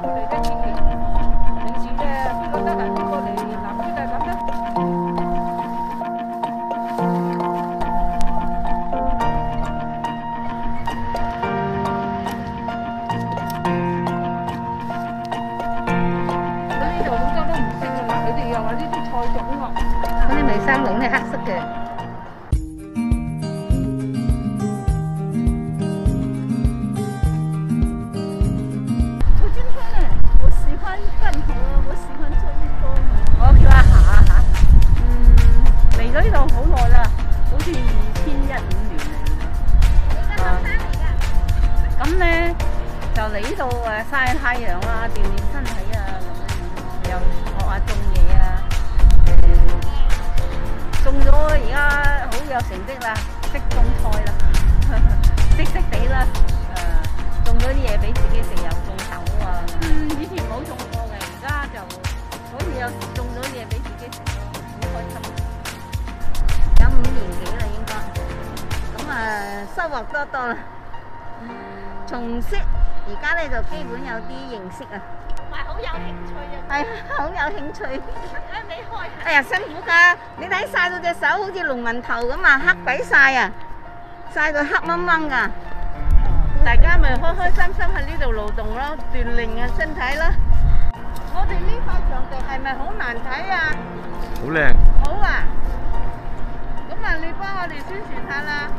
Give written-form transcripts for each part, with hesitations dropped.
嚟嘅天氣。平時咧覺得係呢個嚟南邊係咁咧。嗰啲就好多都唔識㗎啦，佢哋又話呢啲菜種喎。嗰啲未生種咧黑色嘅。嚟咗呢度好耐啦，好似2015年嚟㗎。咁咧就嚟呢度曬太陽啊，鍛鍊身體啊咁樣，又學下種嘢啊。種咗而家好有成績啦，識種菜啦，識地啦。種咗啲嘢俾自己食，又種豆啊。以前冇種過嘅，而家就好似有種咗嘢俾自己食咯，好開心。有5年幾啦應該，咁收穫多多啦。從識而家咧就基本有啲認識啊，同埋好有興趣啊。係好有興趣。你開下。哎呀辛苦㗎，你睇曬到隻手好似農民頭咁啊，黑鬼曬啊，曬到黑掹掹㗎。大家咪開開心心喺呢度勞動咯，鍛鍊啊身體啦。我哋呢塊場地係咪好難睇啊？ 好靚。 好啊。咁啊，你幫我哋宣傳下啦。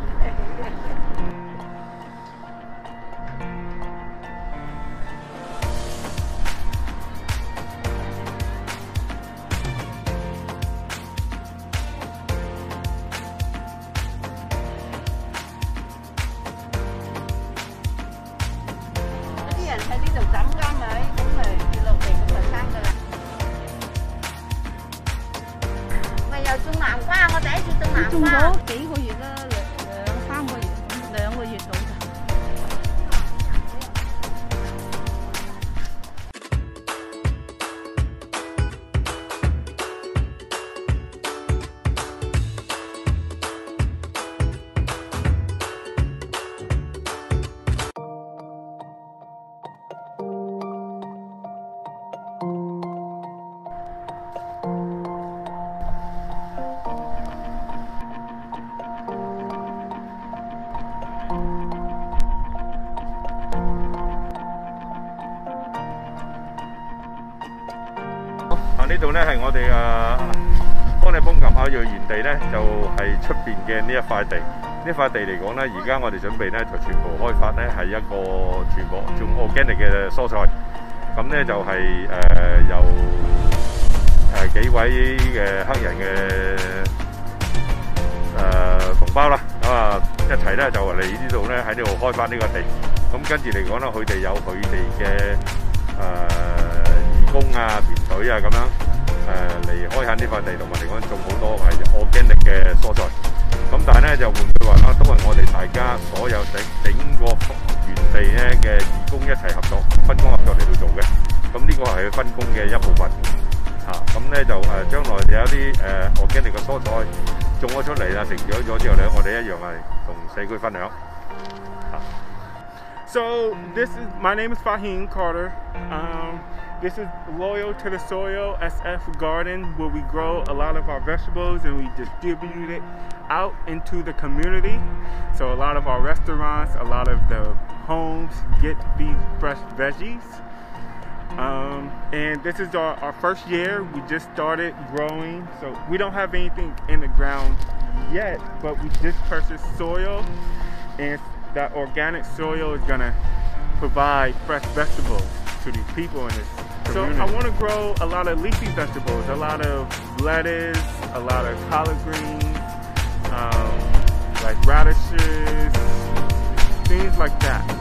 啲人喺呢度斬啱咪，咁咪跌落地咁就生㗎啦。咪又種南瓜，我第一次種南瓜。種咗幾個月啦，2、3個月，2個月到咋。 呢度咧係我哋幫你幫及亞裔園地咧，就係出邊嘅呢一塊地。呢塊地嚟講咧，而家我哋準備咧就全部開發咧係一個全部種 organic 嘅蔬菜。咁咧就係由幾位嘅黑人嘅同胞啦，咁啊一齊咧就嚟呢度咧喺呢度開發呢個地。咁跟住嚟講咧，佢哋有佢哋嘅義工啊、團隊啊咁樣嚟開墾呢塊地，同埋嚟講種好多係organic嘅蔬菜。咁但係咧就換句話啦，都係我哋大家所有整個園地咧嘅義工一齊合作、分工合作嚟到做嘅。咁呢個係佢分工嘅一部分嚇。咁咧就將來有啲organic嘅蔬菜種咗出嚟啦，成長咗之後咧，我哋一樣係同社區分享嚇。 So my name is Fahim Carter. This is Loyal to the Soil SF Garden, where we grow a lot of our vegetables and we distribute it out into the community. So a lot of our restaurants, a lot of the homes get these fresh veggies. And this is our first year. We just started growing, so we don't have anything in the ground yet, but we just purchased soil, and that organic soil is gonna provide fresh vegetables to these people in this community. So I want to grow a lot of leafy vegetables, a lot of lettuce, a lot of collard greens, like radishes, things like that.